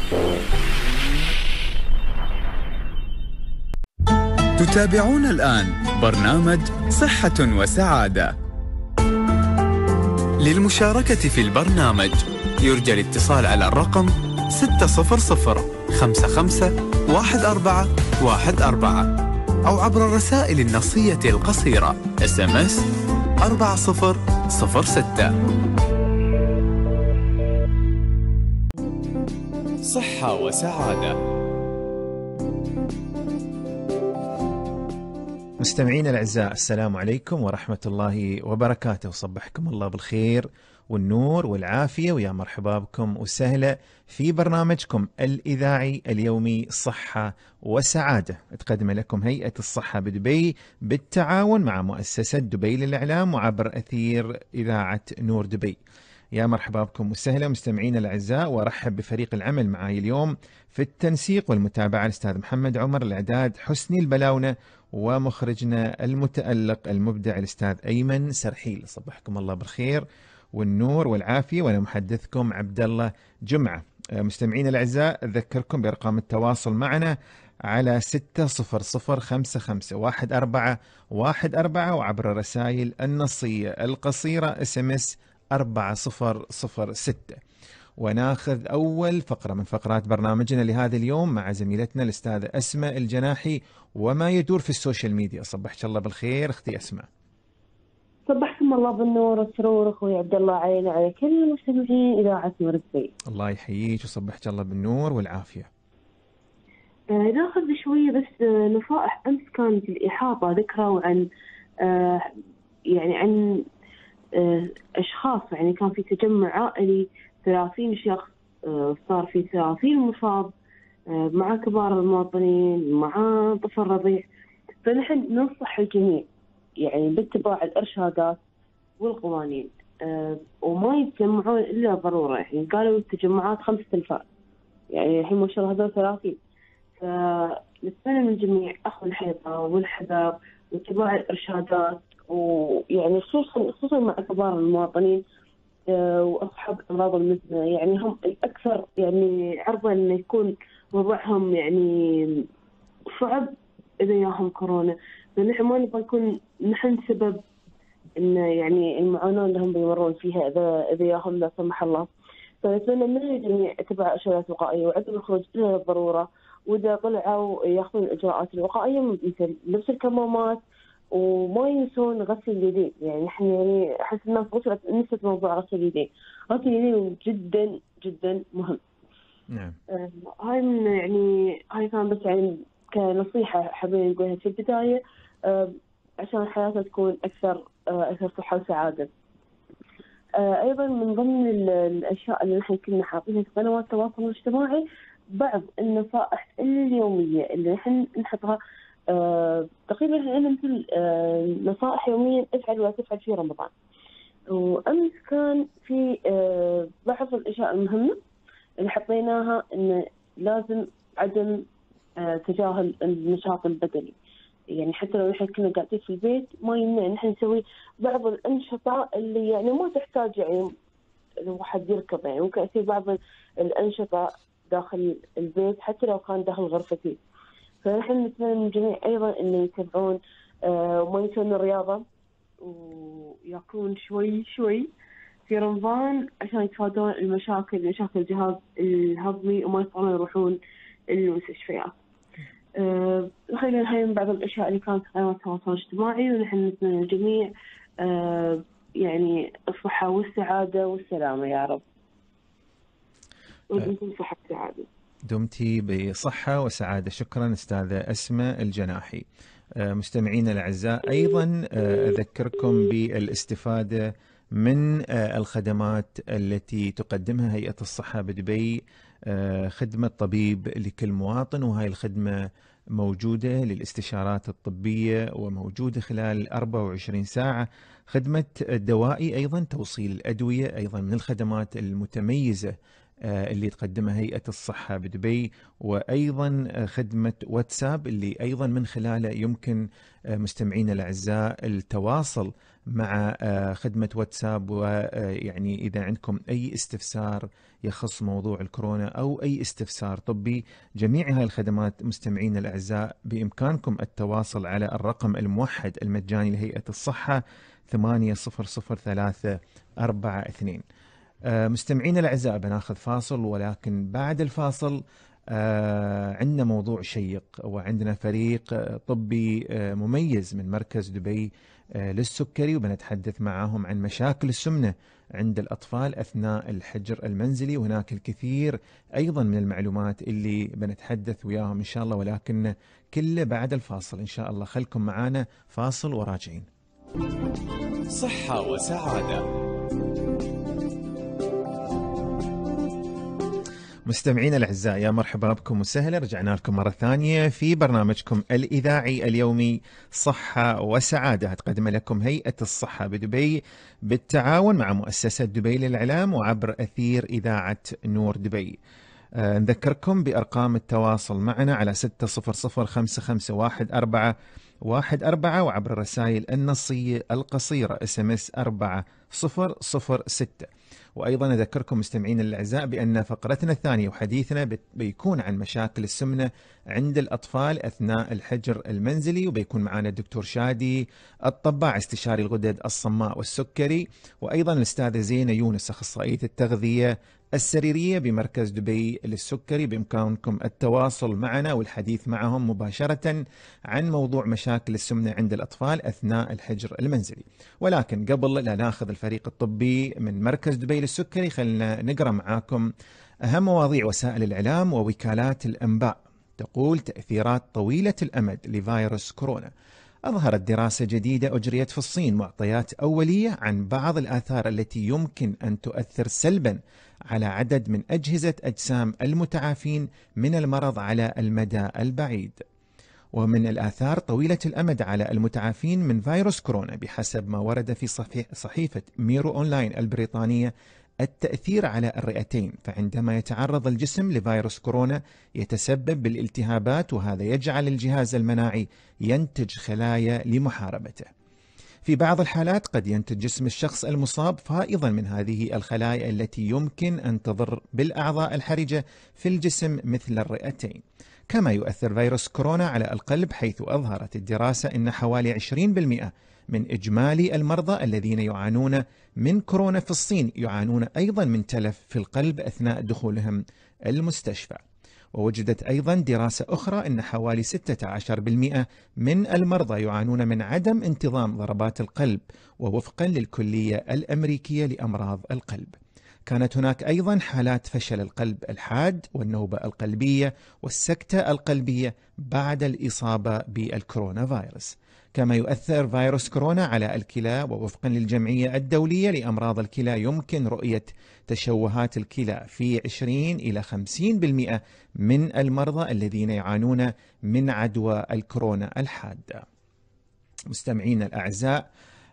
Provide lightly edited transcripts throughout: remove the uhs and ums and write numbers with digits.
تتابعون الآن برنامج صحة وسعادة. للمشاركة في البرنامج يرجى الاتصال على الرقم 600 55 1414 أو عبر الرسائل النصية القصيرة SMS 4006. صحة وسعادة. مستمعين الأعزاء، السلام عليكم ورحمة الله وبركاته، وصبحكم الله بالخير والنور والعافية، ويا مرحبا بكم وسهلا في برنامجكم الإذاعي اليومي صحة وسعادة، تقدم لكم هيئة الصحة بدبي بالتعاون مع مؤسسة دبي للإعلام وعبر أثير إذاعة نور دبي. يا مرحبا بكم وسهلا مستمعين الأعزاء، وأرحب بفريق العمل معي اليوم في التنسيق والمتابعة الأستاذ محمد عمر، الإعداد حسني البلاونة، ومخرجنا المتألق المبدع الأستاذ أيمن سرحيل. صبحكم الله بالخير والنور والعافية، وأنا محدثكم عبد الله جمعة. مستمعين الأعزاء، أذكركم بأرقام التواصل معنا على 600551414 وعبر الرسائل النصية القصيرة SMS 4006. وناخذ أول فقرة من فقرات برنامجنا لهذا اليوم مع زميلتنا الأستاذة أسماء الجناحي وما يدور في السوشيال ميديا. صبحك الله بالخير أختي أسماء. صبحكم الله بالنور والسرور أخوي عبد الله، علينا على كل المستمعين إذاعة نور الدبي. الله يحييك وصبحك الله بالنور والعافية. ناخذ شوية بس نصائح. أمس كانت الإحاطة ذكروا عن يعني عن أشخاص، يعني كان في تجمع عائلي 30 شخص، صار في 30 مصاب مع كبار المواطنين مع طفل رضيع. فنحن ننصح الجميع يعني باتباع الإرشادات والقوانين وما يتجمعون إلا ضرورة. يعني قالوا التجمعات 5 أنفار، يعني الحين ما شاء الله هذول 30. فنتمنى من الجميع أخذ الحيطة والحذر واتباع الإرشادات، ويعني خصوصا مع كبار المواطنين وأصحاب الأمراض المزمنة، يعني هم الأكثر يعني عرضة إنه يكون وضعهم يعني صعب إذا ياهم كورونا. فنحن ما نبغى نكون نحن سبب إن يعني المعاناة اللي هم بيمرون فيها إذا ياهم لا سمح الله. فنتمنى من الجميع اتباع إرشادات وقائية وعدم الخروج إلا للضرورة، وإذا طلعوا يأخذون الإجراءات الوقائية مثل لبس الكمامات، وما ينسون غسل اليدين. يعني نحن يعني أحس الناس نسيت موضوع غسل اليدين. غسل اليدين جدا جدا مهم. نعم. هاي من يعني هاي كان بس يعني كنصيحة حابين نقولها في البداية عشان حياتنا تكون أكثر صحة وسعادة. أيضا من ضمن الأشياء اللي نحن كنا حاطينها في قنوات التواصل الاجتماعي بعض النصائح اليومية اللي نحن نحطها تقريبا لنا مثل نصائح يوميا افعل ولا تفعل في رمضان. وأمس كان في بعض الأشياء المهمة اللي حطيناها إن لازم عدم تجاهل النشاط البدني. يعني حتى لو نحن كنا قاعدين في البيت ما يمنع نحن نسوي بعض الأنشطة اللي يعني ما تحتاج يعني الواحد يركض، يعني ممكن يصير بعض الأنشطة داخل البيت حتى لو كان داخل غرفتي. فنحن نتمنى من الجميع أيضا إنه يتابعون وما ينسون الرياضة ويأكلون شوي شوي في رمضان عشان يتفادون مشاكل الجهاز الهضمي وما يضطرون يروحون المستشفيات. خلينا هاي من بعض الأشياء اللي كانت في قنوات التواصل الاجتماعي، ونحن نتمنى الجميع يعني الصحة والسعادة والسلامة يا رب، ودمتم صحة وسعادة. دمتي بصحة وسعادة. شكرا أستاذة أسماء الجناحي. مستمعين الأعزاء، أيضا أذكركم بالاستفادة من الخدمات التي تقدمها هيئة الصحة بدبي، خدمة طبيب لكل مواطن، وهاي الخدمة موجودة للاستشارات الطبية وموجودة خلال 24 ساعة. خدمة الدوائي أيضا، توصيل الأدوية أيضا من الخدمات المتميزة اللي تقدمها هيئة الصحة بدبي، وأيضا خدمة واتساب اللي أيضا من خلاله يمكن مستمعين الأعزاء التواصل مع خدمة واتساب. ويعني إذا عندكم أي استفسار يخص موضوع الكورونا أو أي استفسار طبي، جميع هاي الخدمات مستمعين الأعزاء بإمكانكم التواصل على الرقم الموحد المجاني لهيئة الصحة 800342. مستمعين الأعزاء بناخذ فاصل، ولكن بعد الفاصل عندنا موضوع شيق، وعندنا فريق طبي مميز من مركز دبي للسكري، وبنتحدث معهم عن مشاكل السمنة عند الأطفال أثناء الحجر المنزلي. وهناك الكثير أيضا من المعلومات اللي بنتحدث وياهم إن شاء الله، ولكن كله بعد الفاصل إن شاء الله. خلكم معانا فاصل وراجعين. صحة وسعادة. مستمعينا الأعزاء، يا مرحبا بكم وسهلا، رجعنا لكم مرة ثانية في برنامجكم الإذاعي اليومي صحة وسعادة، تقدم لكم هيئة الصحة بدبي بالتعاون مع مؤسسة دبي للإعلام وعبر أثير إذاعة نور دبي. نذكركم بأرقام التواصل معنا على 600551414 وعبر الرسائل النصية القصيرة SMS 4006. وأيضا أذكركم مستمعين الأعزاء بأن فقرتنا الثانية وحديثنا بيكون عن مشاكل السمنة عند الأطفال أثناء الحجر المنزلي، وبيكون معنا الدكتور شادي الطباع استشاري الغدد الصماء والسكري، وأيضا الأستاذة زينة يونس أخصائية التغذية السريرية بمركز دبي للسكري. بإمكانكم التواصل معنا والحديث معهم مباشرة عن موضوع مشاكل السمنة عند الأطفال أثناء الحجر المنزلي. ولكن قبل لا ناخذ الفريق الطبي من مركز دبي للسكري، خلينا نقرأ معاكم أهم مواضيع وسائل الإعلام ووكالات الأنباء. تقول: تأثيرات طويلة الأمد لفيروس كورونا. أظهرت دراسة جديدة أجريت في الصين معطيات أولية عن بعض الآثار التي يمكن أن تؤثر سلبا على عدد من أجهزة أجسام المتعافين من المرض على المدى البعيد. ومن الآثار طويلة الأمد على المتعافين من فيروس كورونا بحسب ما ورد في صحيفة ميرو أونلاين البريطانية التأثير على الرئتين، فعندما يتعرض الجسم لفيروس كورونا يتسبب بالالتهابات، وهذا يجعل الجهاز المناعي ينتج خلايا لمحاربته. في بعض الحالات قد ينتج جسم الشخص المصاب فائضا من هذه الخلايا التي يمكن أن تضر بالأعضاء الحرجة في الجسم مثل الرئتين. كما يؤثر فيروس كورونا على القلب، حيث أظهرت الدراسة أن حوالي 20% من إجمالي المرضى الذين يعانون من كورونا في الصين يعانون أيضا من تلف في القلب أثناء دخولهم المستشفى. ووجدت أيضا دراسة أخرى أن حوالي 16% من المرضى يعانون من عدم انتظام ضربات القلب، ووفقا للكلية الأمريكية لأمراض القلب. كانت هناك أيضا حالات فشل القلب الحاد والنوبة القلبية والسكتة القلبية بعد الإصابة بالكورونا فيروس. كما يؤثر فيروس كورونا على الكلى، ووفقا للجمعية الدولية لأمراض الكلى يمكن رؤية تشوهات الكلى في 20 إلى 50% من المرضى الذين يعانون من عدوى الكورونا الحادة. مستمعين الأعزاء،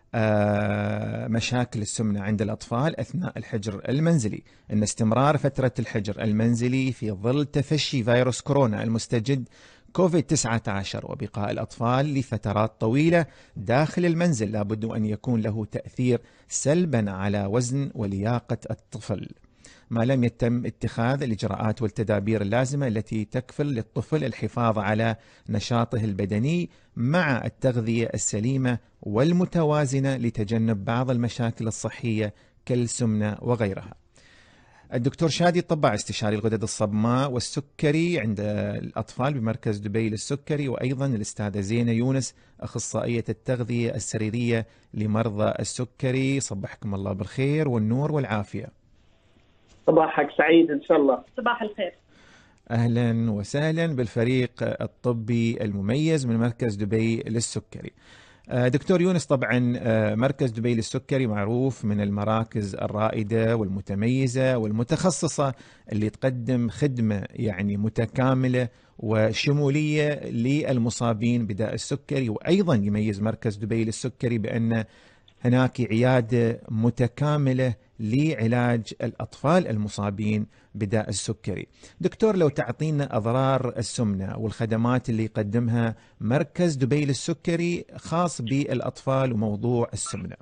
مشاكل السمنة عند الأطفال أثناء الحجر المنزلي. أن استمرار فترة الحجر المنزلي في ظل تفشي فيروس كورونا المستجد كوفيد-19 وبقاء الأطفال لفترات طويلة داخل المنزل لابد أن يكون له تأثير سلبا على وزن ولياقة الطفل، ما لم يتم اتخاذ الإجراءات والتدابير اللازمة التي تكفل للطفل الحفاظ على نشاطه البدني مع التغذية السليمة والمتوازنة لتجنب بعض المشاكل الصحية كالسمنة وغيرها. الدكتور شادي الطباع استشاري الغدد الصماء والسكري عند الأطفال بمركز دبي للسكري، وأيضا الأستاذة زينة يونس أخصائية التغذية السريرية لمرضى السكري. صبحكم الله بالخير والنور والعافية. صباحك سعيد إن شاء الله. صباح الخير. أهلا وسهلا بالفريق الطبي المميز من مركز دبي للسكري. دكتور يونس، طبعا مركز دبي للسكري معروف من المراكز الرائدة والمتميزة والمتخصصة اللي تقدم خدمة يعني متكاملة وشمولية للمصابين بداء السكري. وأيضا يميز مركز دبي للسكري بأن هناك عيادة متكاملة لعلاج الأطفال المصابين بداء السكري. دكتور، لو تعطينا أضرار السمنة والخدمات اللي يقدمها مركز دبي للسكري خاص بالأطفال وموضوع السمنة.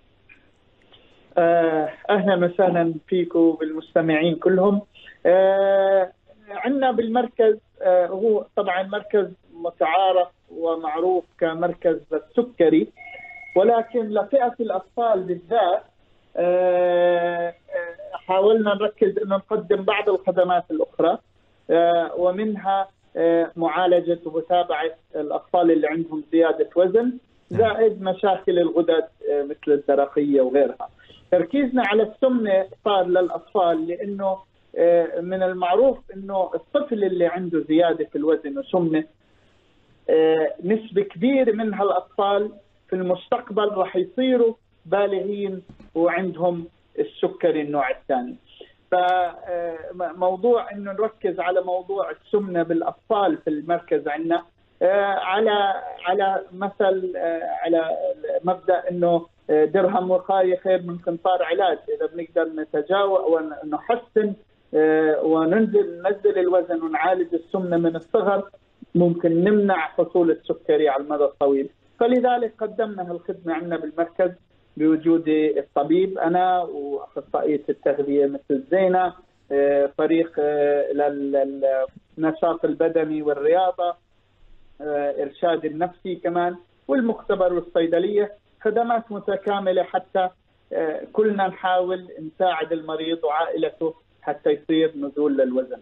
أهلا وسهلا فيكم وبالمستمعين كلهم. عندنا بالمركز هو طبعا مركز متعارف ومعروف كمركز السكري، ولكن لفئة الأطفال بالذات حاولنا نركز أن نقدم بعض الخدمات الأخرى، ومنها معالجة ومتابعة الأطفال اللي عندهم زيادة وزن زائد مشاكل الغدد مثل الدرقية وغيرها. تركيزنا على السمنة صار للأطفال لأنه من المعروف أنه الطفل اللي عنده زيادة في الوزن وسمنة نسبة كبيرة من هالأطفال في المستقبل راح يصيروا بالغين وعندهم السكري النوع الثاني. فموضوع انه نركز على موضوع السمنه بالاطفال في المركز عندنا على مثل على مبدا انه درهم وقايه خير من قنطار علاج. اذا بنقدر نتجاوز ونحسن ننزل الوزن ونعالج السمنه من الصغر ممكن نمنع حصول السكري على المدى الطويل. فلذلك قدمنا هالخدمه عندنا بالمركز بوجود الطبيب أنا وأخصائية التغذية مثل زينة، فريق للنشاط البدني والرياضة، إرشاد النفسي كمان، والمختبر والصيدلية. خدمات متكاملة حتى كلنا نحاول نساعد المريض وعائلته حتى يصير نزول للوزن.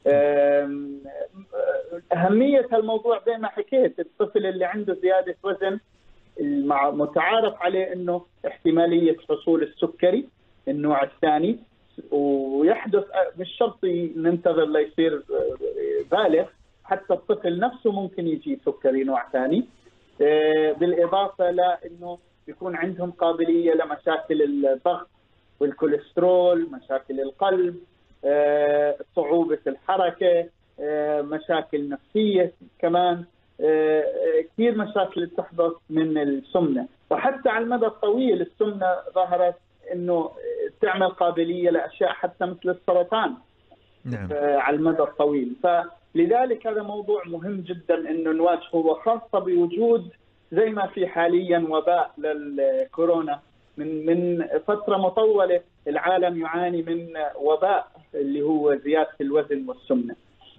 أهمية الموضوع زي ما حكيت، الطفل اللي عنده زيادة وزن متعارف عليه انه احتماليه حصول السكري النوع الثاني، ويحدث مش شرط ننتظر ليصير بالغ، حتى الطفل نفسه ممكن يجي سكري نوع ثاني، بالاضافه لانه يكون عندهم قابليه لمشاكل الضغط والكوليسترول، مشاكل القلب، صعوبه الحركه، مشاكل نفسيه كمان، كثير مشاكل تحدث من السمنة. وحتى على المدى الطويل السمنة ظهرت أنه تعمل قابلية لأشياء حتى مثل السرطان. نعم. على المدى الطويل. فلذلك هذا موضوع مهم جدا أنه نواجهه، وخاصة بوجود زي ما في حاليا وباء للكورونا. من فترة مطولة العالم يعاني من وباء اللي هو زيادة الوزن والسمنة.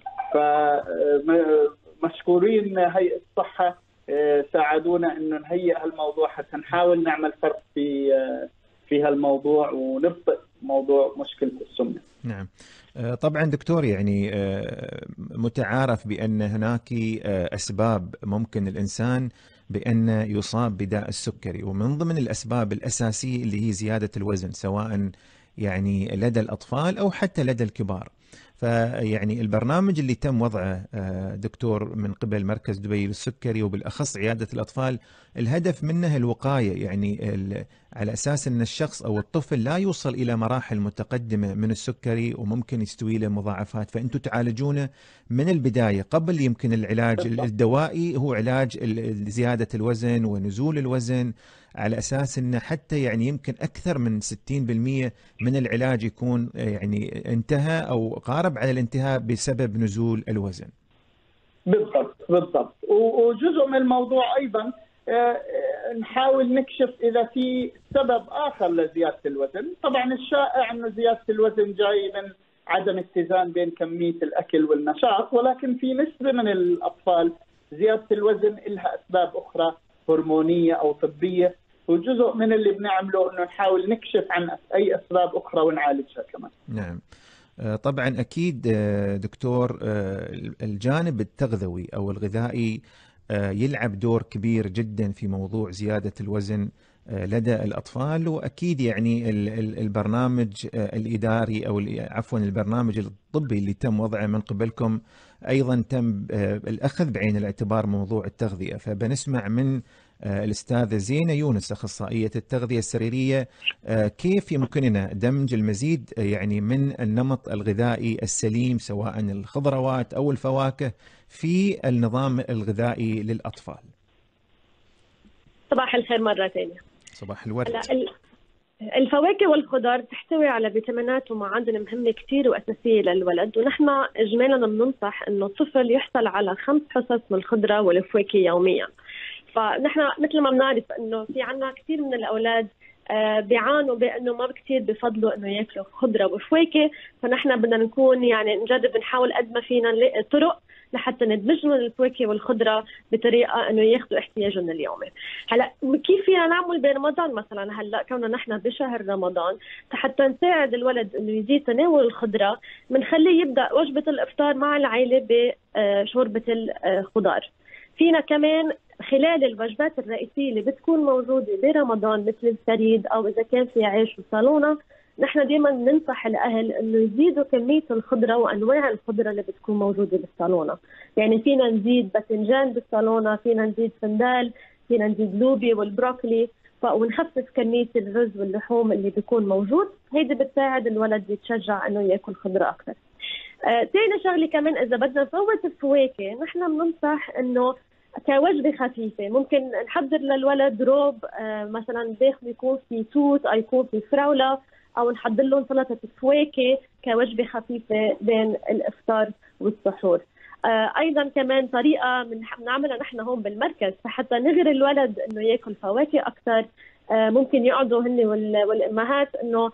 مشكورين هيئة الصحة ساعدونا انه نهيئ هالموضوع حتى نحاول نعمل فرق في هالموضوع ونبطئ موضوع مشكلة السمنة. نعم. طبعا دكتور، يعني متعارف بأن هناك أسباب ممكن الإنسان بأن يصاب بداء السكري، ومن ضمن الأسباب الأساسية اللي هي زيادة الوزن، سواء يعني لدى الأطفال أو حتى لدى الكبار. فيعني البرنامج اللي تم وضعه دكتور من قبل مركز دبي للسكري وبالأخص عيادة الأطفال، الهدف منه الوقاية، يعني على أساس أن الشخص أو الطفل لا يوصل إلى مراحل متقدمة من السكري وممكن يستوي له مضاعفات. فأنتم تعالجونه من البداية قبل يمكن العلاج الدوائي، هو علاج زيادة الوزن ونزول الوزن، على أساس أنه حتى يعني يمكن أكثر من 60% من العلاج يكون يعني انتهى أو قارب على الانتهاء بسبب نزول الوزن. بالضبط. وجزء من الموضوع أيضا نحاول نكشف إذا في سبب آخر لزيادة الوزن. طبعا الشائع أن زيادة الوزن جاي من عدم اتزان بين كمية الأكل والنشاط، ولكن في نسبة من الأطفال زيادة الوزن لها أسباب أخرى هرمونية أو طبية، وجزء من اللي بنعمله أنه نحاول نكشف عن أي أسباب أخرى ونعالجها كمان. نعم. طبعا أكيد دكتور، الجانب التغذوي أو الغذائي يلعب دور كبير جدا في موضوع زيادة الوزن لدى الأطفال. وأكيد يعني البرنامج الإداري أو عفوا البرنامج الطبي اللي تم وضعه من قبلكم أيضا تم الأخذ بعين الاعتبار موضوع التغذية. فبنسمع من الأستاذة زينة يونس أخصائية التغذية السريرية كيف يمكننا دمج المزيد يعني من النمط الغذائي السليم سواء الخضروات أو الفواكه في النظام الغذائي للأطفال. صباح الخير مرة ثانية. صباح الورد. الفواكه والخضار تحتوي على فيتامينات ومعادن مهمة كتير وأساسية للولد، ونحن إجمالا بننصح إنه الطفل يحصل على 5 حصص من الخضرة والفواكه يوميا. فنحن مثل ما بنعرف إنه في عنا كتير من الأولاد بيعانوا بأنه ما كتير بفضلوا إنه ياكلوا خضرة وفواكه، فنحن بدنا نكون يعني نجرب نحاول قد ما فينا نلاقي طرق لحتى ندمجهم الفواكه والخضره بطريقه انه ياخذوا احتياجهم اليومي. هلا كيف فينا نعمل برمضان مثلا؟ هلا كوننا نحن بشهر رمضان حتى نساعد الولد انه يزيد تناول الخضره، بنخليه يبدا وجبه الافطار مع العائله بشوربه الخضار. فينا كمان خلال الوجبات الرئيسيه اللي بتكون موجوده برمضان مثل الثريد او اذا كان في عيش وصالونه، نحن دائما ننصح الاهل انه يزيدوا كميه الخضره وانواع الخضره اللي بتكون موجوده بالصالونه. يعني فينا نزيد باذنجان بالصالونه، فينا نزيد فندال، فينا نزيد لوبي والبروكلي، ونخفف كميه الرز واللحوم اللي بيكون موجود. هيدي بتساعد الولد يتشجع انه ياكل خضره اكثر. ثاني شغله كمان اذا بدنا نفوت الفواكه، نحن بننصح انه كوجبه خفيفه ممكن نحضر للولد روب مثلا داخله يكون في توت او يكون في فراوله، او نحضر لهم سلطه فواكه كوجبه خفيفه بين الافطار والسحور. ايضا كمان طريقه بنعملها نحن هون بالمركز حتى نغري الولد انه ياكل فواكه اكثر. ممكن يقعدوا هن والامهات انه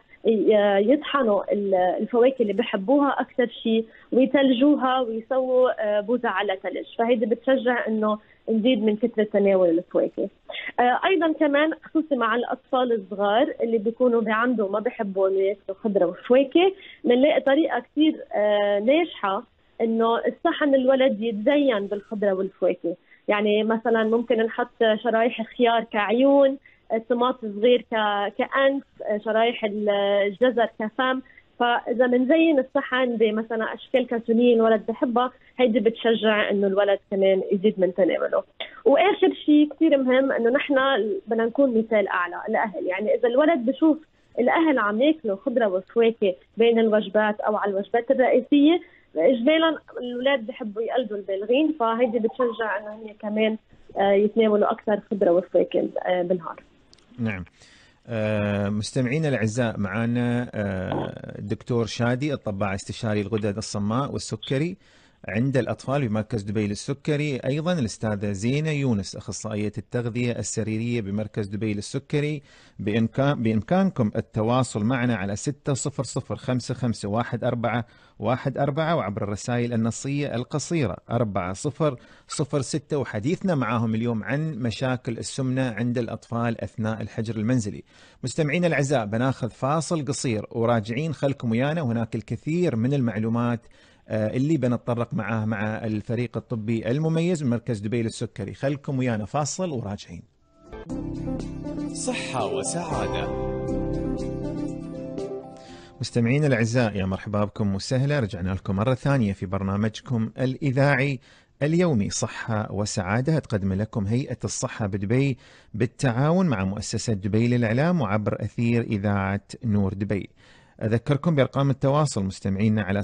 يطحنوا الفواكه اللي بحبوها اكثر شيء ويثلجوها ويسووا بوزة على ثلج، فهيدي بتشجع انه نزيد من كثرة تناول الفواكه. ايضا كمان خصوصي مع الاطفال الصغار اللي بيكونوا عندهم ما بيحبوا ياكلوا خضره وفواكه، بنلاقي طريقه كثير ناجحه انه الصحن الولد يتزين بالخضره والفواكه. يعني مثلا ممكن نحط شرايح خيار كعيون، طماطم صغير كأنف، شرايح الجزر كفم. فاذا بنزين الصحن بمثلا اشكال كرتونيه الولد بحبها، هيدي بتشجع انه الولد كمان يزيد من تناوله. واخر شيء كثير مهم انه نحن بدنا نكون مثال اعلى الاهل. يعني اذا الولد بشوف الاهل عم ياكلوا خضره وفواكه بين الوجبات او على الوجبات الرئيسيه، اجمالا الاولاد بحبوا يقلدوا البالغين، فهيدي بتشجع انه هي كمان يتناولوا اكثر خضره وفواكه بالنهار. نعم. مستمعينا الأعزاء، معنا الدكتور شادي الطباع استشاري الغدد الصماء والسكري عند الأطفال بمركز دبي للسكري، أيضا الأستاذة زينة يونس أخصائية التغذية السريرية بمركز دبي للسكري. بإمكانكم التواصل معنا على 600551414 وعبر الرسائل النصية القصيرة 4006. وحديثنا معهم اليوم عن مشاكل السمنة عند الأطفال أثناء الحجر المنزلي. مستمعينا الأعزاء، بناخذ فاصل قصير وراجعين، خلكم ويانا، هناك الكثير من المعلومات اللي بنتطرق معاه مع الفريق الطبي المميز من مركز دبي للسكري. خلكم ويانا فاصل وراجعين. صحة وسعادة. مستمعين الأعزاء، يا مرحبا بكم وسهلا، رجعنا لكم مرة ثانية في برنامجكم الإذاعي اليومي صحة وسعادة، تقدم لكم هيئة الصحة بدبي بالتعاون مع مؤسسة دبي للإعلام وعبر أثير إذاعة نور دبي. أذكركم بأرقام التواصل مستمعينا على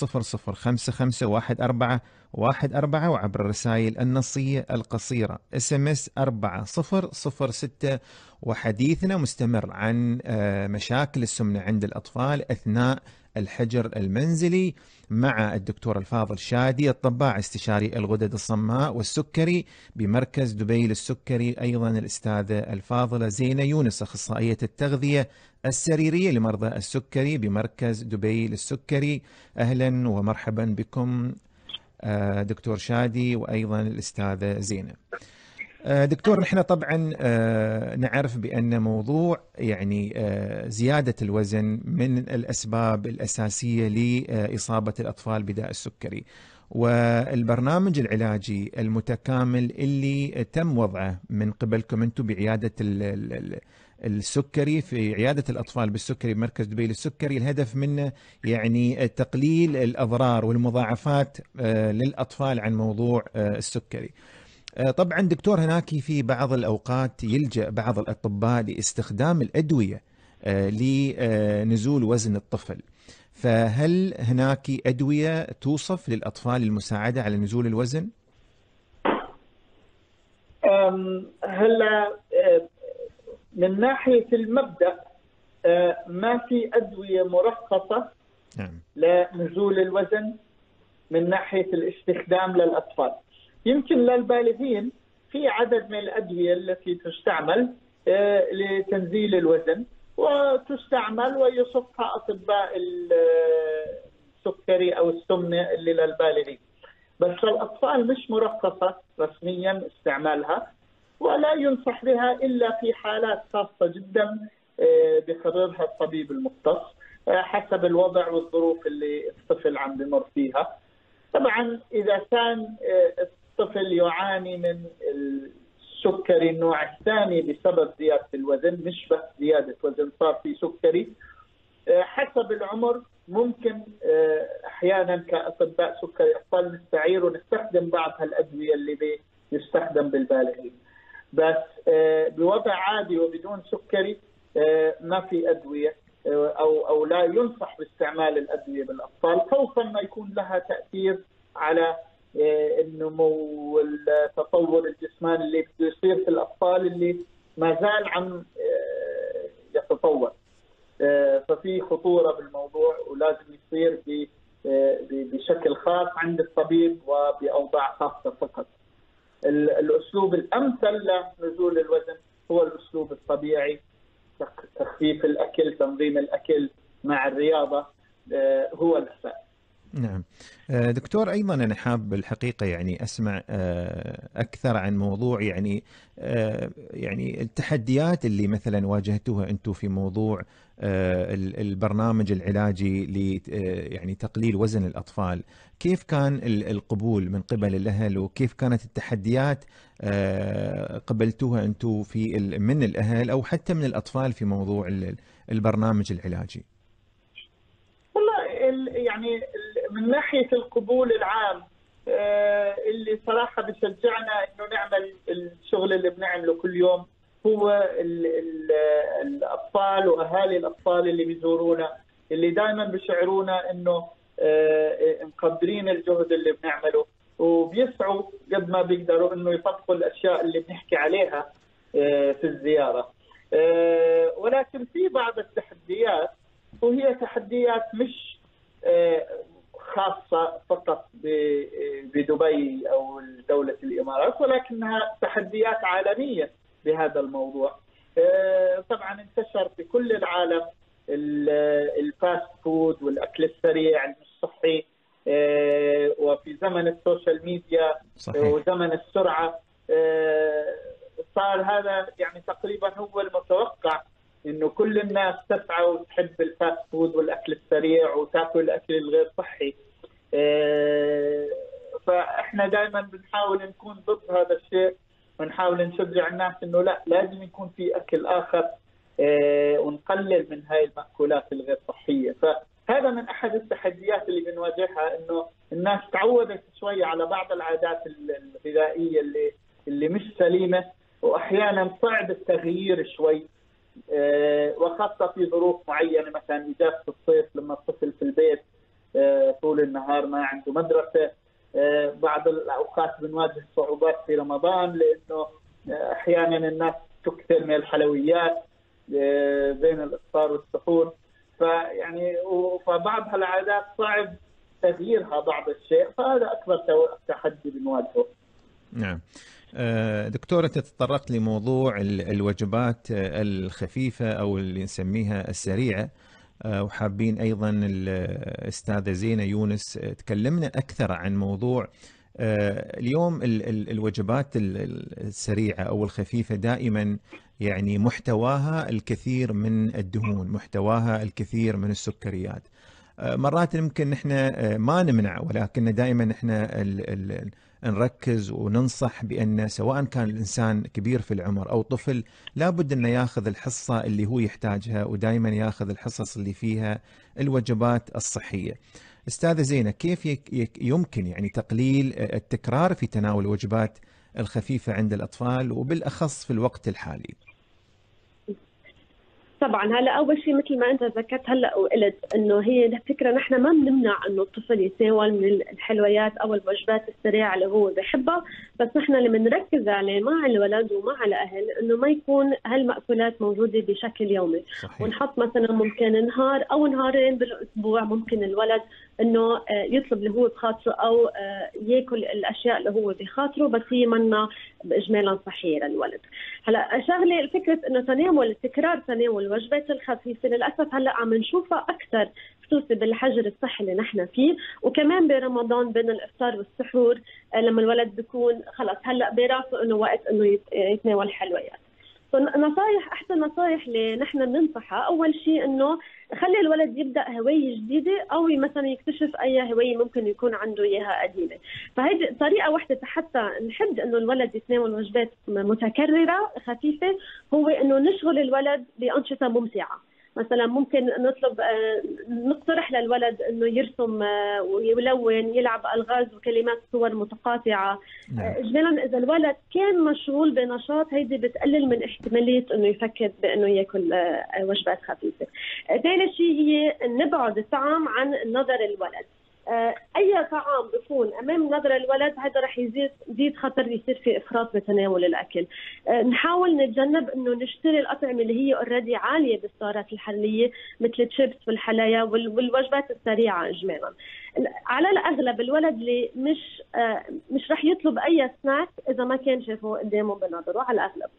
600551414 وعبر الرسائل النصية القصيرة SMS 4006. وحديثنا مستمر عن مشاكل السمنة عند الأطفال أثناء الحجر المنزلي مع الدكتور الفاضل شادي الطباع استشاري الغدد الصماء والسكري بمركز دبي للسكري، أيضا الأستاذة الفاضلة زينة يونس أخصائية التغذية السريرية لمرضى السكري بمركز دبي للسكري. أهلا ومرحبا بكم دكتور شادي وأيضا الأستاذة زينة. دكتور، نحن طبعا نعرف بأن موضوع يعني زيادة الوزن من الأسباب الأساسية لإصابة الأطفال بداء السكري، والبرنامج العلاجي المتكامل اللي تم وضعه من قبلكم أنتم بعيادة السكري في عيادة الأطفال بالسكري بمركز دبي للسكري، الهدف منه يعني تقليل الأضرار والمضاعفات للأطفال عن موضوع السكري. طبعا دكتور، هناك في بعض الأوقات يلجأ بعض الأطباء لاستخدام الأدوية لنزول وزن الطفل، فهل هناك أدوية توصف للأطفال للمساعدة على نزول الوزن؟ هلا من ناحية المبدأ ما في أدوية مرخصة لنزول الوزن من ناحية الاستخدام للأطفال. يمكن للبالغين في عدد من الأدوية التي تستعمل لتنزيل الوزن، وتستعمل ويصفها أطباء السكري أو السمنة اللي للبالغين، بس الأطفال مش مرخصة رسميا استعمالها، ولا ينصح بها إلا في حالات خاصة جدا بقررها الطبيب المختص حسب الوضع والظروف اللي الطفل عم بمر فيها. طبعا إذا كان الطفل يعاني من السكري النوع الثاني بسبب زيادة الوزن، مش بس زيادة وزن، صار في سكري، حسب العمر ممكن أحيانا كأطباء سكري أطفال نستعير ونستخدم بعض هالأدوية اللي بيستخدم بالبالغين، بس بوضع عادي وبدون سكري ما في أدوية أو لا ينصح باستعمال الأدوية بالأطفال، خوفا ما يكون لها تأثير على النمو والتطور الجسماني اللي بيصير في الأطفال اللي ما زال عم يتطور. ففي خطورة بالموضوع، ولازم يصير بشكل خاص عند الطبيب وبأوضاع خاصة فقط. الأسلوب الأمثل لنزول الوزن هو الأسلوب الطبيعي، تخفيف الأكل، تنظيم الأكل مع الرياضة هو الأساس. نعم دكتور، أيضا أنا حاب الحقيقة يعني أسمع أكثر عن موضوع يعني التحديات اللي مثلا واجهتوها أنتم في موضوع البرنامج العلاجي يعني تقليل وزن الأطفال. كيف كان القبول من قبل الأهل، وكيف كانت التحديات قبلتوها أنتم من الأهل أو حتى من الأطفال في موضوع البرنامج العلاجي؟ والله يعني من ناحية القبول العام اللي صراحة بشجعنا إنه نعمل الشغل اللي بنعمله كل يوم هو الأطفال وأهالي الأطفال اللي بيزورونا، اللي دائما بيشعرونا إنه مقدرين الجهد اللي بنعمله، وبيسعوا قد ما بيقدروا إنه يطبقوا الأشياء اللي بنحكي عليها في الزيارة. ولكن في بعض التحديات، وهي تحديات مش خاصة فقط بدبي أو دولة الإمارات، ولكنها تحديات عالمية بهذا الموضوع. طبعا انتشر في كل العالم الفاست فود والأكل السريع المش صحي، وفي زمن السوشيال ميديا صحيح. وزمن السرعة صار هذا يعني تقريبا هو المتوقع، إنه كل الناس تسعى وتحب الفاست فود والأكل السريع وتاكل الأكل الغير صحي. فإحنا دائما بنحاول نكون ضد هذا الشيء، ونحاول نشجع الناس إنه لا، لازم يكون في أكل آخر، ونقلل من هاي المأكولات الغير صحية. فهذا من أحد التحديات اللي بنواجهها، إنه الناس تعودت شوية على بعض العادات الغذائية اللي مش سليمة، وأحيانا صعب التغيير شوي، وخاصة في ظروف معينة، مثلا إجازة الصيف لما الطفل في البيت طول النهار ما عنده مدرسة. بعض الأوقات بنواجه صعوبات في رمضان، لأنه أحيانا الناس تكثر من الحلويات بين الإفطار والسحور، فبعض هالعادات صعب تغييرها بعض الشيء، فهذا أكبر تحدي بنواجهه. نعم دكتور، أنت تطرقت لموضوع الوجبات الخفيفة أو اللي نسميها السريعة، وحابين أيضا الأستاذة زينة يونس تكلمنا أكثر عن موضوع اليوم الوجبات السريعة أو الخفيفة دائما يعني محتواها الكثير من الدهون، محتواها الكثير من السكريات. مرات يمكن احنا ما نمنع، ولكن دائما احنا نركز وننصح بأن سواء كان الإنسان كبير في العمر أو طفل لابد أنه ياخذ الحصة اللي هو يحتاجها، ودائما ياخذ الحصص اللي فيها الوجبات الصحية. أستاذة زينة، كيف يمكن يعني تقليل التكرار في تناول الوجبات الخفيفة عند الأطفال وبالأخص في الوقت الحالي؟ طبعا هلا اول شيء مثل ما انت ذكرت هلا وقلت انه هي الفكره نحن ما بنمنع انه الطفل يتناول من الحلويات او الوجبات السريعه اللي هو بحبها، بس نحن اللي بنركز عليه مع الولد ومع الاهل انه ما يكون هالمأكولات موجوده بشكل يومي. صحيح. ونحط مثلا ممكن نهار او نهارين بالاسبوع ممكن الولد انه يطلب اللي هو بخاطره او ياكل الاشياء اللي هو بخاطره، بس هي منا اجمالا صحيه للولد. هلا شغله فكره انه تكرار تناول الوجبات الخفيفه للاسف هلا عم نشوفها اكثر، خصوصي بالحجر الصحي اللي نحن فيه، وكمان برمضان بين الافطار والسحور لما الولد بيكون خلص هلا براسه انه وقت انه يتناول حلويات. نصايح احسن نصايح اللي نحن بننصحها اول شيء انه خلي الولد يبدا هوايه جديده او مثلا يكتشف اي هوايه ممكن يكون عنده اياها قديمه. فهيدي طريقه واحده حتى نحب انه الولد يتناول وجبات متكرره خفيفه، هو انه نشغل الولد بانشطه ممتعه. مثلا ممكن نطلب نقترح للولد انه يرسم ويلون، يلعب الغاز وكلمات صور متقاطعه. اجمالا اذا الولد كان مشغول بنشاط هيدي بتقلل من احتماليه انه يفكر بانه ياكل وجبات خفيفه. ثالث شيء هي نبعد الطعام عن نظر الولد. اي طعام بيكون امام نظر الولد هذا رح يزيد خطر يصير في افراط بتناول الاكل. نحاول نتجنب انه نشتري الاطعمه اللي هي اوريدي عاليه بالسعرات الحراريه مثل الشيبس والحلايا والوجبات السريعه اجمالا. على الاغلب الولد اللي مش رح يطلب اي سناك اذا ما كان شافه قدامه بنظره على الاغلب.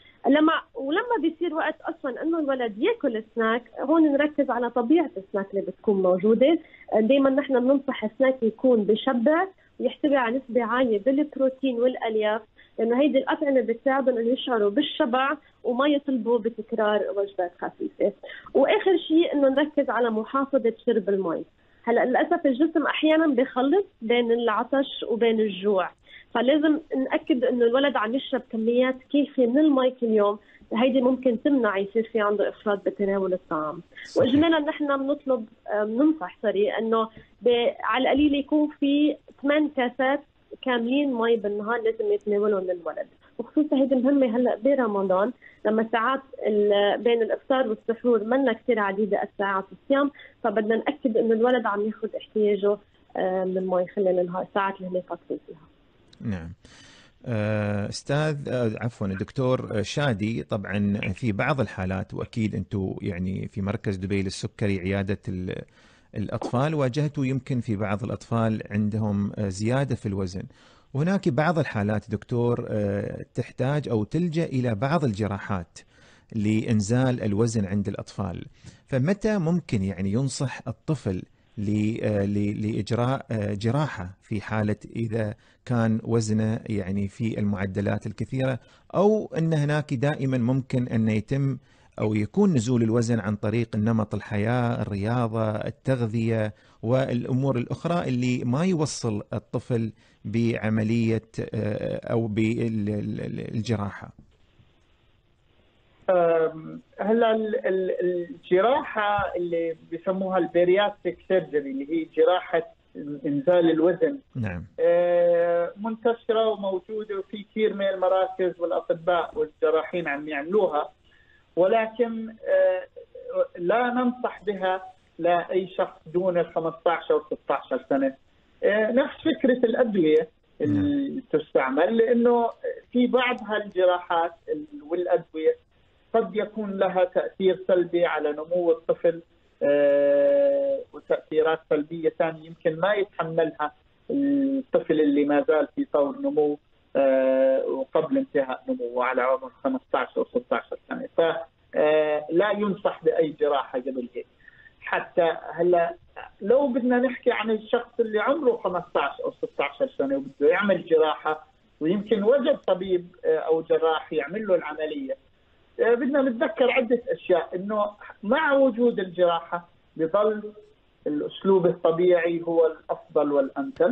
ولما بيصير وقت اصلا انه الولد ياكل سناك، هون نركز على طبيعه السناك اللي بتكون موجوده. دائما نحن بننصح السناك يكون بشبع ويحتوي على نسبه عاليه بالبروتين والالياف، لانه هيدي الاطعمه بتساعدهم انه يشعروا بالشبع وما يطلبوا بتكرار وجبات خفيفه. واخر شيء انه نركز على محافظه شرب المي. هلا للاسف الجسم احيانا بيخلط بين العطش وبين الجوع، فلازم نأكد انه الولد عم يشرب كميات كافيه من المي كل يوم. هيدي ممكن تمنع يصير في عنده افراط بتناول الطعام. واجمالا نحن بننصح انه على القليل يكون في 8 كاسات كاملين مي بالنهار لازم يتناولهم للولد، وخصوصا هيدي مهمه هلا برمضان لما ساعات بين الافطار والسحور منا كثير عديده الساعات الصيام، فبدنا نأكد انه الولد عم ياخذ احتياجه من المي خلال النهار الساعات اللي هن فاطرين فيها. نعم. عفوا الدكتور شادي، طبعا في بعض الحالات واكيد انتم يعني في مركز دبي للسكري عياده الاطفال واجهتوا يمكن في بعض الاطفال عندهم زياده في الوزن، وهناك بعض الحالات دكتور تحتاج او تلجأ الى بعض الجراحات لإنزال الوزن عند الأطفال. فمتى ممكن يعني ينصح الطفل لإجراء جراحة في حالة إذا كان وزنه يعني في المعدلات الكثيرة، أو أن هناك دائما ممكن أن يتم أو يكون نزول الوزن عن طريق النمط الحياة، الرياضة، التغذية والأمور الأخرى اللي ما يوصل الطفل بعملية أو بالجراحة؟ هلا الجراحة اللي بيسموها البيرياتريك سيرجري اللي هي جراحة إنزال الوزن، نعم، منتشرة وموجودة وفي كثير من المراكز والأطباء والجراحين عم يعملوها، ولكن لا ننصح بها لأي شخص دون ال 15 أو 16 سنة. نفس فكرة الأدوية اللي تستعمل، لأنه في بعض هالجراحات والأدوية قد يكون لها تأثير سلبي على نمو الطفل، وتأثيرات سلبية ثانية يمكن ما يتحملها الطفل اللي ما زال في طور نمو وقبل انتهاء نموه على عمر 15 أو 16 سنة. فلا ينصح بأي جراحة قبل هيك. حتى هلا لو بدنا نحكي عن الشخص اللي عمره 15 أو 16 سنة وبده يعمل جراحة ويمكن وجد طبيب أو جراح يعمل له العملية، بدنا نتذكر عدة أشياء. إنه مع وجود الجراحة بظل الأسلوب الطبيعي هو الأفضل والأمثل،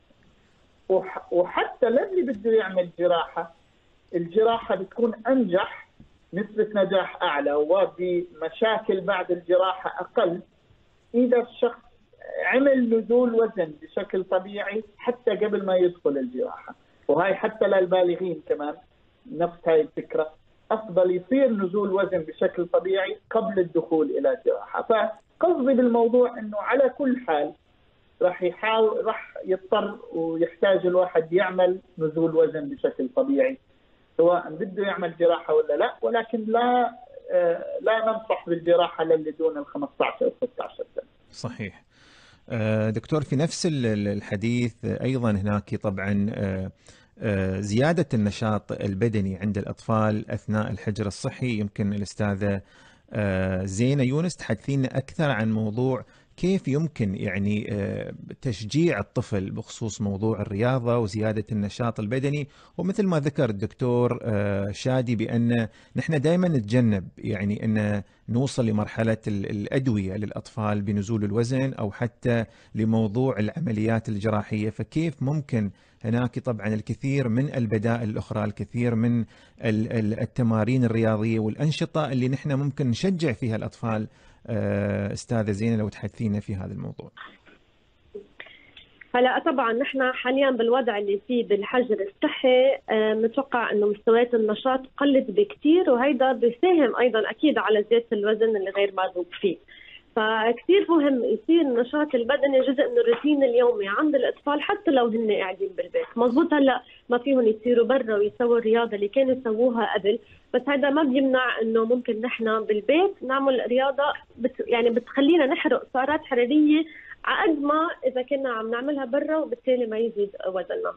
وحتى للي بده يعمل جراحة الجراحة بتكون أنجح، نسبة نجاح أعلى وبمشاكل بعد الجراحة أقل إذا الشخص عمل نزول وزن بشكل طبيعي حتى قبل ما يدخل الجراحة. وهي حتى للبالغين كمان نفس هاي الفكرة. أفضل يصير نزول وزن بشكل طبيعي قبل الدخول إلى جراحة. فقصدي بالموضوع أنه على كل حال راح يضطر ويحتاج الواحد يعمل نزول وزن بشكل طبيعي، سواء بده يعمل جراحة ولا لا، ولكن لا ننصح بالجراحة للي دون ال 15 أو 16 سنة. صحيح. دكتور، في نفس الحديث أيضا هناك طبعا زيادة النشاط البدني عند الأطفال أثناء الحجر الصحي. يمكن الأستاذة زينة يونس تحدثينا أكثر عن موضوع كيف يمكن يعني تشجيع الطفل بخصوص موضوع الرياضة وزيادة النشاط البدني. ومثل ما ذكر الدكتور شادي بأن نحن دائما نتجنب يعني أن نوصل لمرحلة الأدوية للأطفال بنزول الوزن أو حتى لموضوع العمليات الجراحية. فكيف ممكن هناك طبعا الكثير من البدائل الأخرى، الكثير من التمارين الرياضية والأنشطة اللي نحن ممكن نشجع فيها الأطفال. أستاذة زينة لو تحدثينا في هذا الموضوع. هلا طبعا نحن حاليا بالوضع اللي فيه بالحجر الصحي متوقع انه مستويات النشاط قلت بكثير، وهيدا بيساهم ايضا اكيد على زياده الوزن اللي غير مرغوب فيه. فكثير مهم يصير النشاط البدني جزء من الروتين اليومي عند الاطفال حتى لو هن قاعدين بالبيت. مزبوط هلا ما فيهم يصيروا برا ويسووا الرياضه اللي كانوا يسووها قبل، بس هذا ما بيمنع انه ممكن نحن بالبيت نعمل رياضه يعني بتخلينا نحرق سعرات حراريه عقد ما اذا كنا عم نعملها برا، وبالتالي ما يزيد وزننا.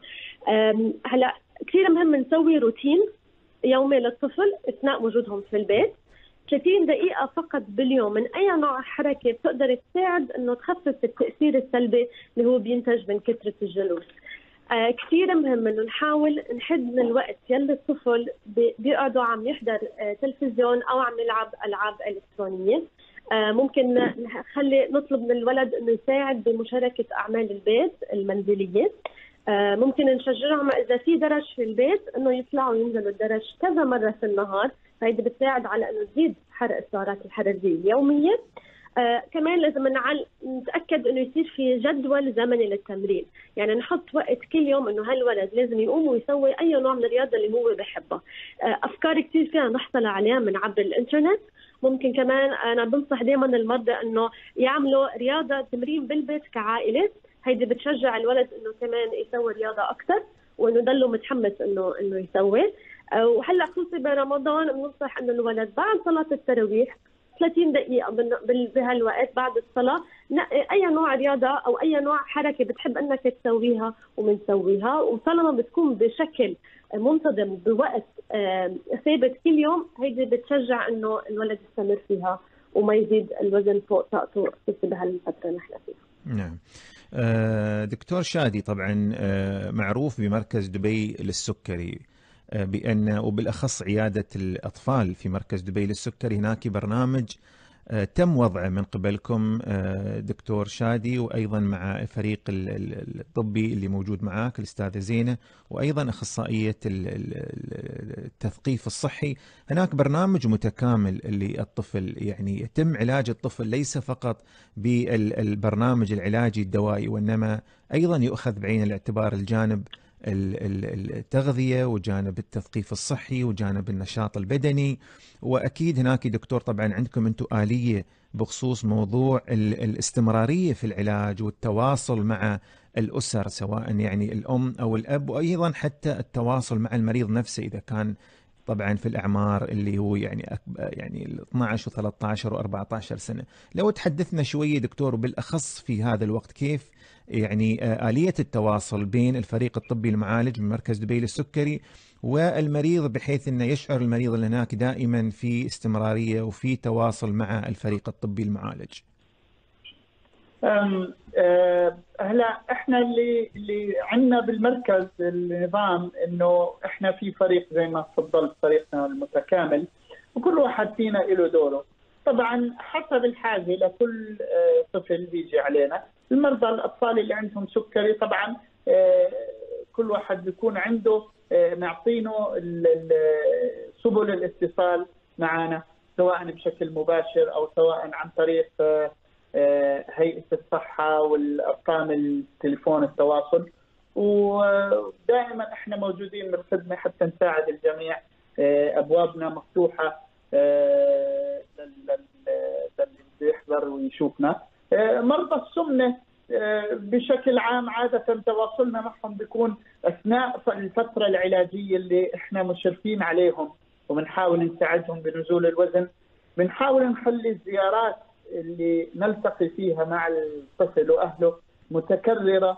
هلا كثير مهم نسوي روتين يومي للطفل اثناء وجودهم في البيت. 30 دقيقة فقط باليوم من أي نوع حركة بتقدر تساعد إنه تخفف التأثير السلبي اللي هو بينتج من كثرة الجلوس. كثير مهم إنه نحاول نحد من الوقت يلي الطفل بيقعدوا عم يحضر تلفزيون أو عم يلعب ألعاب إلكترونية. ممكن نطلب من الولد إنه يساعد بمشاركة أعمال البيت المنزلية. ممكن نشجعهم إذا في درج في البيت إنه يطلعوا ينزلوا الدرج كذا مرة في النهار، فهيدي بتساعد على إنه تزيد حرق السعرات الحرارية اليومية. كمان لازم نتأكد إنه يصير في جدول زمني للتمرين، يعني نحط وقت كل يوم إنه هالولد لازم يقوم ويسوي أي نوع من الرياضة اللي هو بحبها. أفكار كتير فينا نحصل عليها من عبر الإنترنت. ممكن كمان أنا بنصح دائما المرضى إنه يعملوا رياضة تمرين بالبيت كعائلة. هيدي بتشجع الولد إنه كمان يسوي رياضة أكثر وإنه يضله متحمس إنه يسوي. وهلا خصوصي برمضان بننصح إنه الولد بعد صلاة التراويح 30 دقيقة بهالوقت بعد الصلاة نقي أي نوع رياضة أو أي نوع حركة بتحب أنك تسويها ومنسويها، وطالما بتكون بشكل منتظم بوقت ثابت كل يوم، هيدي بتشجع إنه الولد يستمر فيها وما يزيد الوزن فوق طاقته خصوصي بهالفترة اللي نحن فيها. نعم. دكتور شادي، طبعا معروف بمركز دبي للسكري بأن وبالأخص عيادة الأطفال في مركز دبي للسكري هناك برنامج تم وضعه من قبلكم دكتور شادي، وأيضا مع فريق الطبي اللي موجود معاك الأستاذة زينة، وأيضا أخصائية التثقيف الصحي. هناك برنامج متكامل للطفل، يعني يتم علاج الطفل ليس فقط بالبرنامج العلاجي الدوائي، وإنما أيضا يؤخذ بعين الاعتبار الجانب التغذية وجانب التثقيف الصحي وجانب النشاط البدني. وأكيد هناك دكتور طبعا عندكم أنتم آلية بخصوص موضوع الاستمرارية في العلاج والتواصل مع الأسر سواء يعني الأم أو الأب، وأيضا حتى التواصل مع المريض نفسه إذا كان طبعا في الأعمار اللي هو يعني 12 و13 و14 سنة. لو تحدثنا شوية دكتور وبالأخص في هذا الوقت كيف يعني آلية التواصل بين الفريق الطبي المعالج من مركز دبي للسكري والمريض، بحيث أنه يشعر المريض اللي هناك دائما في استمرارية وفي تواصل مع الفريق الطبي المعالج. هلا احنا اللي عندنا بالمركز النظام انه احنا في فريق زي ما تفضلت، فريقنا المتكامل، وكل واحد فينا له دوره. طبعا حسب الحاجه لكل طفل بيجي علينا. المرضى الاطفال اللي عندهم سكري طبعا كل واحد بيكون عنده معطينه سبل الاتصال معنا، سواء بشكل مباشر او سواء عن طريق هيئة الصحة والأرقام التليفون التواصل. ودائما احنا موجودين بالخدمة حتى نساعد الجميع أبوابنا مفتوحة للي يحضر ويشوفنا. مرضى السمنة بشكل عام عادة تواصلنا معهم بيكون أثناء الفترة العلاجية اللي إحنا مشرفين عليهم وبنحاول نساعدهم بنزول الوزن. بنحاول نخلي الزيارات اللي نلتقي فيها مع الطفل وأهله متكررة،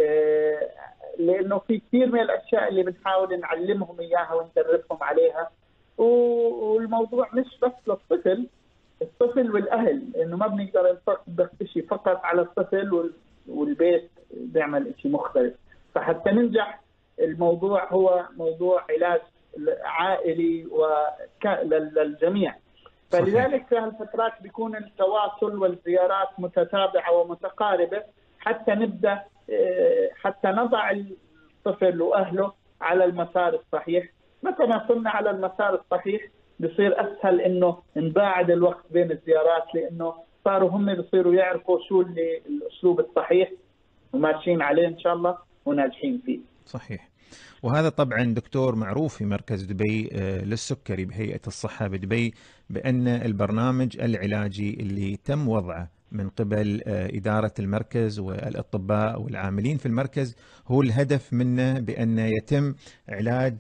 لأنه في كثير من الأشياء اللي بنحاول نعلمهم إياها وندربهم عليها. والموضوع مش بس للطفل، الطفل والأهل، إنه ما بنقدر نطبق شيء فقط على الطفل والبيت بيعمل شيء مختلف. فحتى ننجح الموضوع هو موضوع علاج عائلي للجميع. فلذلك في هالفترات بيكون التواصل والزيارات متتابعة ومتقاربة حتى نبدأ، حتى نضع الطفل وأهله على المسار الصحيح. متى ما صرنا على المسار الصحيح بصير أسهل إنه نباعد الوقت بين الزيارات، لأنه صاروا هم بصيروا يعرفوا شو الأسلوب الصحيح وماشيين عليه إن شاء الله وناجحين فيه. صحيح. وهذا طبعا دكتور معروف في مركز دبي للسكري بهيئة الصحة بدبي، بأن البرنامج العلاجي اللي تم وضعه من قبل إدارة المركز والأطباء والعاملين في المركز هو الهدف منه بأن يتم علاج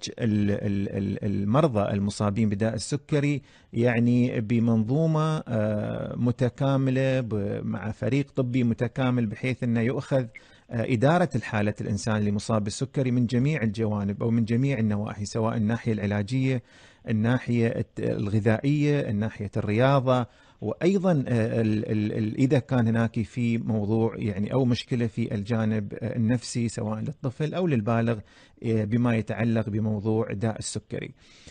المرضى المصابين بداء السكري، يعني بمنظومة متكاملة مع فريق طبي متكامل، بحيث أنه يؤخذ إدارة الحالة الإنسان اللي مصاب بالسكري من جميع الجوانب أو من جميع النواحي، سواء الناحية العلاجية، الناحية الغذائية، الناحية الرياضة، وأيضا إذا كان هناك في موضوع يعني أو مشكلة في الجانب النفسي سواء للطفل أو للبالغ بما يتعلق بموضوع داء السكري.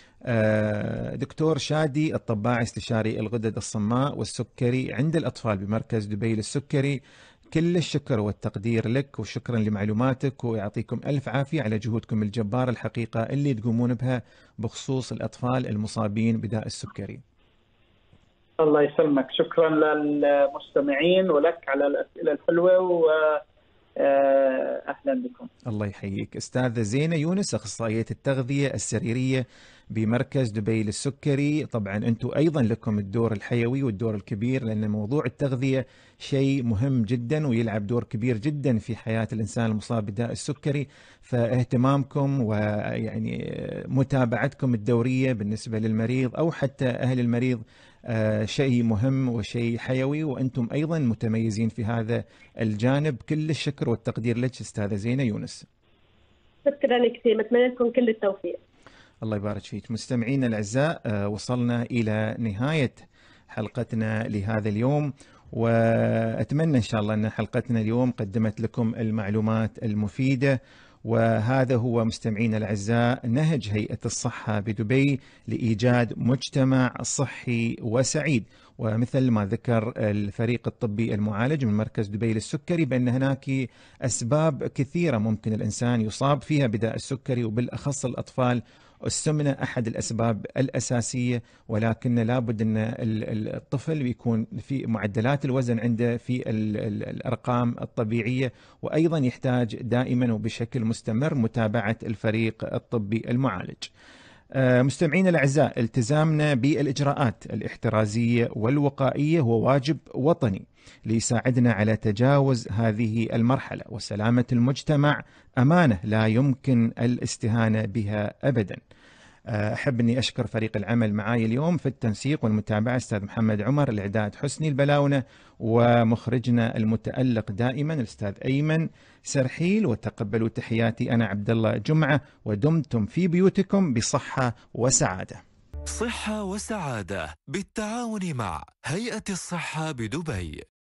دكتور شادي الطباع استشاري الغدد الصماء والسكري عند الأطفال بمركز دبي للسكري، كل الشكر والتقدير لك وشكرا لمعلوماتك، ويعطيكم ألف عافية على جهودكم الجبارة الحقيقة اللي تقومون بها بخصوص الأطفال المصابين بداء السكري. الله يسلمك، شكرا للمستمعين ولك على الأسئلة الحلوة وأهلا بكم. الله يحييك. أستاذة زينة يونس أخصائية التغذية السريرية بمركز دبي للسكري، طبعا أنتم أيضا لكم الدور الحيوي والدور الكبير، لأن موضوع التغذية شيء مهم جدا ويلعب دور كبير جدا في حياة الإنسان المصاب بداء السكري، فاهتمامكم ويعني متابعتكم الدورية بالنسبة للمريض أو حتى أهل المريض شيء مهم وشيء حيوي، وأنتم أيضا متميزين في هذا الجانب. كل الشكر والتقدير لك أستاذة زينة يونس. شكرا كثير، نتمنى لكم كل التوفيق. الله يبارك فيك. مستمعينا الأعزاء، وصلنا إلى نهاية حلقتنا لهذا اليوم، وأتمنى إن شاء الله أن حلقتنا اليوم قدمت لكم المعلومات المفيدة. وهذا هو مستمعينا الأعزاء نهج هيئة الصحة بدبي لإيجاد مجتمع صحي وسعيد. ومثل ما ذكر الفريق الطبي المعالج من مركز دبي للسكري بأن هناك أسباب كثيرة ممكن الإنسان يصاب فيها بداء السكري، وبالأخص الأطفال. السمنة أحد الأسباب الأساسية، ولكن لابد أن الطفل يكون في معدلات الوزن عنده في الأرقام الطبيعية، وأيضا يحتاج دائما وبشكل مستمر متابعة الفريق الطبي المعالج. مستمعين الأعزاء، التزامنا بالإجراءات الاحترازية والوقائية هو واجب وطني ليساعدنا على تجاوز هذه المرحلة، وسلامة المجتمع أمانة لا يمكن الاستهانة بها أبدا. أحب أني أشكر فريق العمل معاي اليوم في التنسيق والمتابعة، أستاذ محمد عمر، الإعداد حسني البلاونة، ومخرجنا المتألق دائما الأستاذ أيمن سرحيل. وتقبلوا تحياتي، أنا عبد الله جمعة، ودمتم في بيوتكم بصحة وسعادة. صحة وسعادة بالتعاون مع هيئة الصحة بدبي.